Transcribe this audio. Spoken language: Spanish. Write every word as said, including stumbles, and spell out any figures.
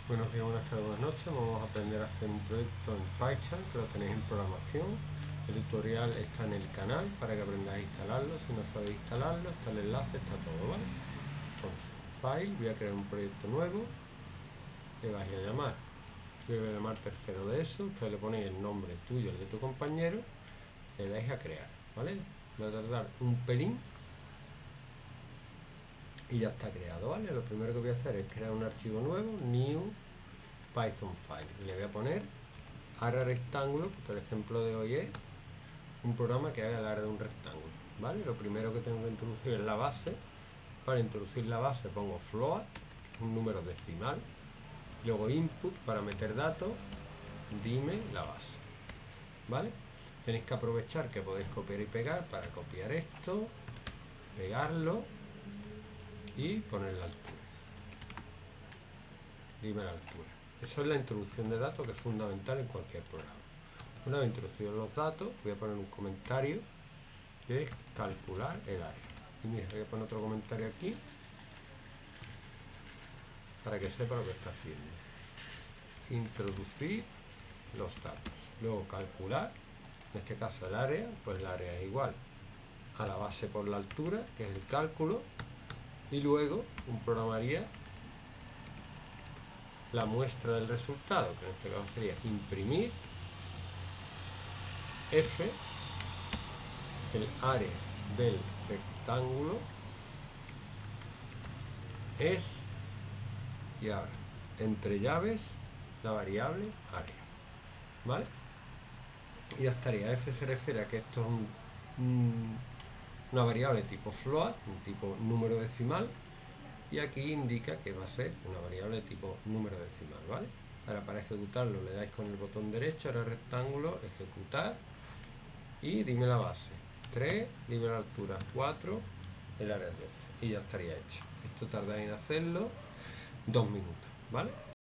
Buenos días, buenas tardes, buenas noches. Vamos a aprender a hacer un proyecto en PyCharm, que lo tenéis en programación. El tutorial está en el canal para que aprendáis a instalarlo. Si no sabéis instalarlo, está el enlace, está todo, ¿vale? Entonces, File, voy a crear un proyecto nuevo. Le vais a llamar, yo le voy a llamar tercero de eso. Ustedes le ponéis el nombre tuyo, el de tu compañero. Le dais a crear, ¿vale? Va a tardar un pelín y ya está creado, ¿vale? Lo primero que voy a hacer es crear un archivo nuevo, new python file, y le voy a poner área rectángulo, porque el ejemplo de hoy es un programa que haga el área de un rectángulo, ¿vale? Lo primero que tengo que introducir es la base. Para introducir la base pongo float, un número decimal, luego input para meter datos, dime la base, ¿vale? Tenéis que aprovechar que podéis copiar y pegar para copiar esto, pegarlo y poner la altura. Dime la altura. Eso es la introducción de datos, que es fundamental en cualquier programa. Una vez introducidos los datos, voy a poner un comentario que es calcular el área. Y mira, voy a poner otro comentario aquí para que sepa lo que está haciendo. Introducir los datos. Luego calcular, en este caso el área, pues el área es igual a la base por la altura, que es el cálculo, y luego un programaría la muestra del resultado, que en este caso sería imprimir f, el área del rectángulo es, y ahora entre llaves la variable área, ¿vale? Y ya estaría. F se refiere a que esto es un, un, una variable tipo float, un tipo número decimal, y aquí indica que va a ser una variable tipo número decimal, ¿vale? Ahora para ejecutarlo le dais con el botón derecho, ahora rectángulo, ejecutar, y dime la base, tres, dime la altura, cuatro, el área doce, y ya estaría hecho. Esto tarda en hacerlo dos minutos, ¿vale?